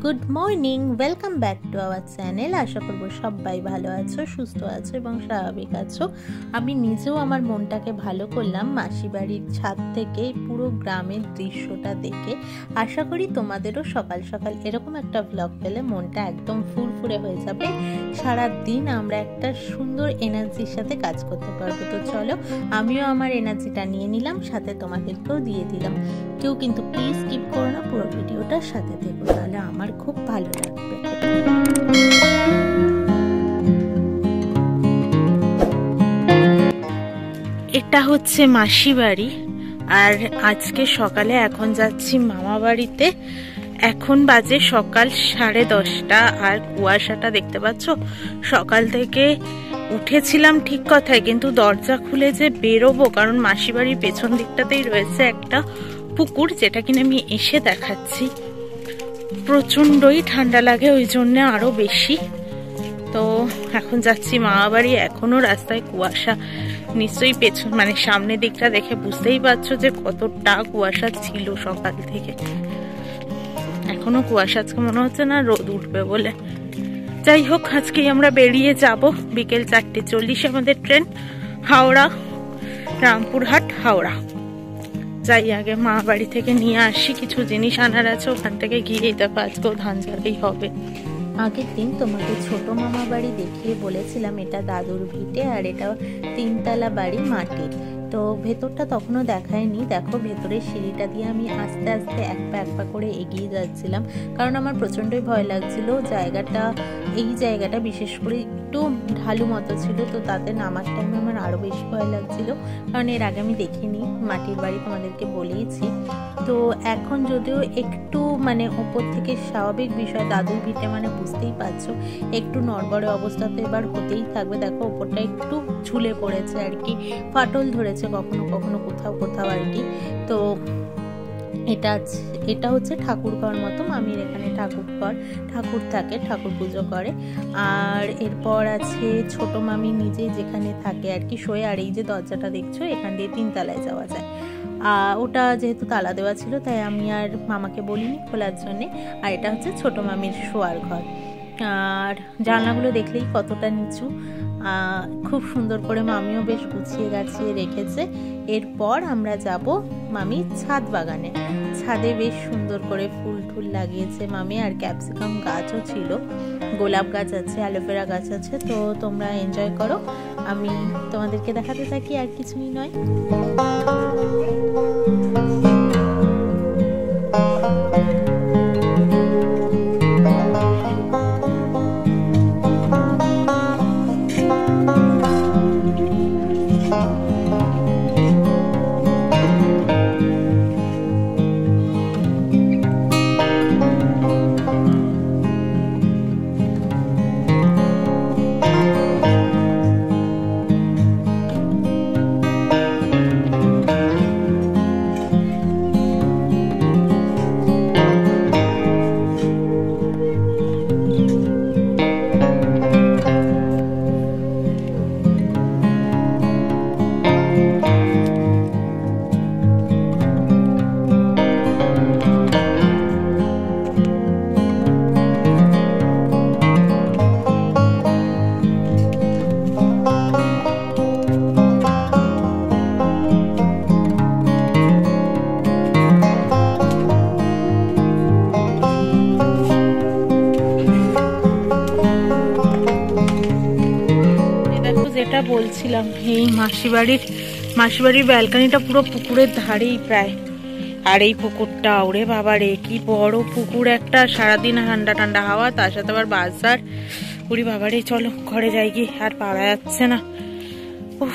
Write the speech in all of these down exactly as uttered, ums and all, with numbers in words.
Good morning, welcome back to our channel. আশা করবো সবাই ভালো আছো, সুস্থ আছো এবং স্বাভাবিক আছো। আমি নিজেও আমার মনটাকে ভালো করলাম মাসি বাড়ির ছাদ থেকে পুরো গ্রামের দৃশ্যটা দেখে। আশা করি তোমাদেরও সকাল সকাল এরকম একটা ব্লগ পেলে মনটা একদম ফুরফুরে হয়ে যাবে। সারা দিন আমরা একটা সুন্দর এনার্জির সাথে কাজ করতে পারবো। তো চলো, আমিও আমার এনার্জিটা নিয়ে নিলাম, সাথে তোমাদেরকেও দিয়ে দিলাম। কেউ কিন্তু প্লিজ স্কিপ করো না, পুরো ভিডিওটার সাথে দেখো, তাহলে আমার খুব ভালো লাগবে। এটা হচ্ছে মাসি বাড়ি, আর আজকে সকালে এখন যাচ্ছি মামা বাড়িতে। এখন বাজে সকাল সাড়ে দশটা, আর কুয়াশাটা দেখতে পাচ্ছ। সকাল থেকে উঠেছিলাম ঠিক কথায়, কিন্তু দরজা খুলে যে বেরোবো, কারণ মাসি বাড়ির পেছন দিকটাতেই রয়েছে একটা পুকুর, যেটা কিনা আমি এসে দেখাচ্ছি। প্রচন্ডই ঠান্ডা লাগে, ওই জন্য আরো বেশি। তো এখন যাচ্ছি মামা বাড়ি। এখনো রাস্তায় কুয়াশা, নিশ্চয়ই পেছন মানে সামনের দিকটা দেখে বুঝতেই পারছো যে কতটা কুয়াশা ছিল সকাল থেকে। এখনো কুয়াশা, আজকে মনে হচ্ছে না রোদ উঠবে বলে। যাই হোক, আজকেই আমরা বেরিয়ে যাব। বিকেল চারটে চল্লিশে আমাদের ট্রেন, হাওড়া, রামপুরহাট হাওড়া। যাই আগে মা বাড়ি থেকে নিয়ে আসি, কিছু জিনিস আনার আছে, ওখান থেকে গিয়েই দেখো আজকেও ধান ঝাড়াই হবে। আগের দিন তোমাকে ছোট মামা বাড়ি দেখিয়ে বলেছিলাম এটা দাদুর ভিটে, আর এটা তিনতলা বাড়ি মাটির। তো ভেতরটা তখনও দেখায়নি। দেখো ভেতরের সিঁড়িটা দিয়ে আমি আস্তে আস্তে এক পা এক পা করে এগিয়ে যাচ্ছিলাম, কারণ আমার প্রচণ্ডই ভয় লাগছিল। জায়গাটা, এই জায়গাটা বিশেষ করে একটু ঢালু মতো ছিল, তো তাতে নামার টাইমে আমার আরও বেশি ভয় লাগছিল, কারণ এর আগে আমি দেখিনি। মাটির বাড়ি তোমাদেরকে বলেইছি। তো এখন যদিও একটু মানে ওপর থেকে স্বাভাবিক বিষয়, দাদুর ভিটে মানে বুঝতেই পারছো একটু নড়বড়ে অবস্থা তো এবার হতেই থাকবে। দেখো ওপরটা একটু ঝুলে পড়েছে আর কি, ফাটল ধরেছে কখনো কখনো কোথাও কোথাও আর কি। তো এটা এটা হচ্ছে ঠাকুর ঘর মতো, মামির এখানে ঠাকুর ঘর, ঠাকুর থাকে, ঠাকুর পুজো করে। আর এরপর আছে ছোট মামি নিজে যেখানে থাকে আর কি শোয়ে। আর এই যে দরজাটা দেখছো, এখান দিয়ে তিনতলায় যাওয়া যায়। আর ওটা যেহেতু তালা দেওয়া ছিল, তাই আমি আর মামাকে বলিনি খোলার জন্যে। আর এটা হচ্ছে ছোট মামির শোয়ার ঘর। আর জানলাগুলো দেখলেই কতটা নিচু, খুব সুন্দর করে মামিও বেশ গুছিয়ে গাছিয়ে রেখেছে। এরপর আমরা যাব মামির ছাদ বাগানে। ছাদে বেশ সুন্দর করে ফুল টুল লাগিয়েছে মামি, আর ক্যাপসিকাম গাছও ছিল, গোলাপ গাছ আছে, অ্যালোভেরা গাছ আছে। তো তোমরা এনজয় করো, আমি তোমাদেরকে দেখাতে থাকি, আর কিছুই নয়। যেটা বলছিলাম, এই মাসি বাড়ির মাসি বাড়ির ব্যালকানিটা পুরো পুকুরের ধারেই প্রায়। আর এই পুকুরটা, ওরে বাবা রে, কি বড় পুকুর একটা! সারাদিন ঠান্ডা ঠান্ডা হাওয়া, তার সাথে আবার বাজার। ওরে বাবা রে, চলো ঘরে যাই গিয়ে, আর পারা যাচ্ছে না। উফ,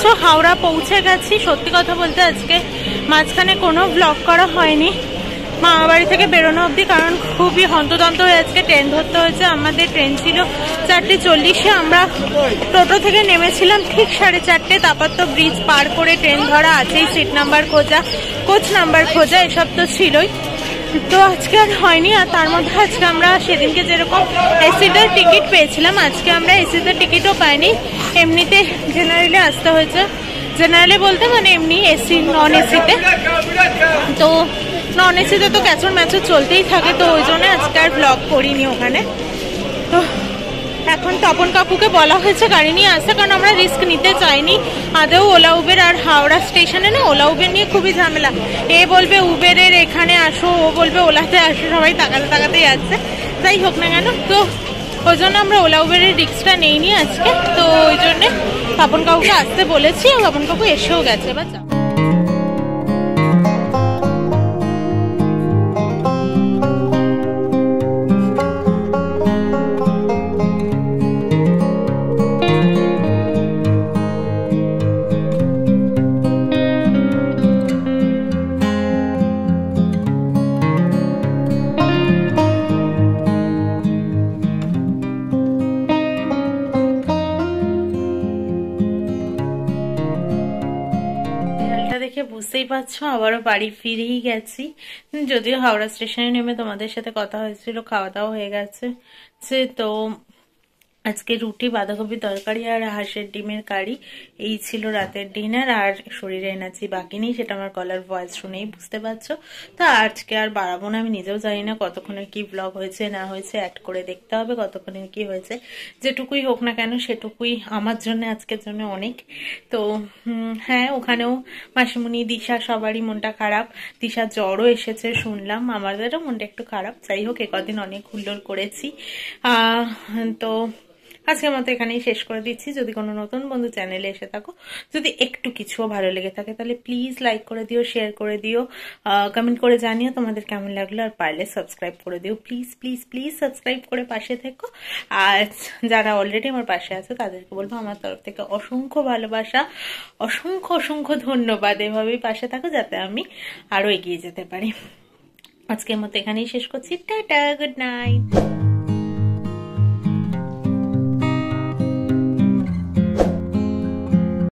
পাচ্ছ হাওড়া পৌঁছে গেছি। সত্যি কথা বলতে আজকে মাঝখানে কোনো ব্লগ করা হয়নি মামা বাড়ি থেকে বেরোনো অবধি, কারণ খুবই হন্তদন্ত হয়ে আজকে ট্রেন ধরতে হয়েছে। আমাদের ট্রেন ছিল চারটে চল্লিশে, আমরা টোটো থেকে নেমেছিলাম ঠিক সাড়ে চারটে। তারপর তো ব্রিজ পার করে ট্রেন ধরা আছেই, সিট নাম্বার খোঁজা, কোচ নাম্বার খোঁজা, এসব তো ছিলই। তো আজকে আর হয়নি। আর তার মধ্যে আজকে আমরা সেদিনকে যেরকম এসিতে টিকিট পেয়েছিলাম, আজকে আমরা এসিতে টিকিটও পাইনি, এমনিতে জেনারেলে আসতে হয়েছে। জেনারেলে বলতে মানে এমনি এসি নন এসিতে। তো নন এসিতে তো ক্যাচর ম্যাচর চলতেই থাকে, তো ওই জন্য আজকে আর ব্লগ করিনি ওখানে। তো এখন তপন কাকুকে বলা হয়েছে গাড়ি নিয়ে আসতে, কারণ আমরা রিস্ক নিতে চাইনি আদেও। ওলা উবের আর হাওড়া স্টেশনে না ওলা উবের নিয়ে খুবই ঝামেলা। এ বলবে উবেরের এখানে আসো, ও বলবে ওলাতে আসো, সবাই তাকাতে তাকাতেই আসছে। যাই হোক না কেন, তো ওই জন্য আমরা ওলা উবেরের রিস্কটা নেইনি আজকে। তো ওই জন্যে তপন কাকুকে আসতে বলেছি, আর তপন কাকু এসেও গেছে। বা দেখে বুঝতেই পারছো আবারও বাড়ি ফিরেই গেছি। যদিও হাওড়া স্টেশনে নেমে তোমাদের সাথে কথা হয়েছিল, খাওয়া দাওয়া হয়ে গেছে। তো আজকে রুটি, বাঁধাকপি তরকারি আর হাঁসের ডিমের কারি, এই ছিল রাতের ডিনার। আর শরীরে এনার্জি বাকি নেই, সেটা আমার গলার ভয়েস শুনেই বুঝতে পারছো। তো আজকে আর বাড়াবো না, আমি নিজেও জানি না কতক্ষণের কি ব্লগ হয়েছে না হয়েছে, অ্যাড করে দেখতে হবে কতক্ষণের কি হয়েছে। যেটুকুই হোক না কেন সেটুকুই আমার জন্য আজকের জন্য অনেক। তো হ্যাঁ, ওখানেও মাসিমণি, দিশা সবারই মনটা খারাপ। দিশার জ্বরও এসেছে শুনলাম, আমাদেরও মনটা একটু খারাপ। যাই হোক, একদিন অনেক হুল্লোড় করেছি। আহ তো আজকের মতো এখানেই শেষ করে দিচ্ছি। যদি কোনো নতুন বন্ধু চ্যানেলে এসে থাকো, যদি একটু কিছুও ভালো লেগে থাকে, তাহলে প্লিজ লাইক করে দিও, শেয়ার করে দিও, কমেন্ট করে জানিও তোমাদের কেমন লাগলো। আর পারলে সাবস্ক্রাইব করে দিও, প্লিজ প্লিজ প্লিজ সাবস্ক্রাইব করে পাশে থেকো। আর যারা অলরেডি আমার পাশে আছে তাদেরকে বলবো আমার তরফ থেকে অসংখ্য ভালোবাসা, অসংখ্য অসংখ্য ধন্যবাদ। এভাবেই পাশে থাকো যাতে আমি আরো এগিয়ে যেতে পারি। আজকের মতো এখানেই শেষ করছি। Tata, good night.